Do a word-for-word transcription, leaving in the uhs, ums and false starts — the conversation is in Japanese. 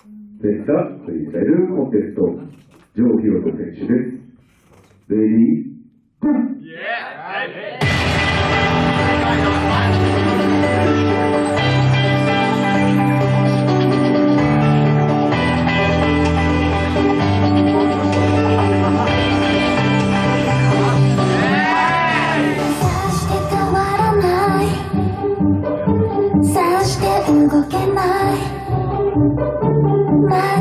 セッターフリースタイルコンテスト、ジョー・ヒロト選手です。レディー、ゴー。 動けない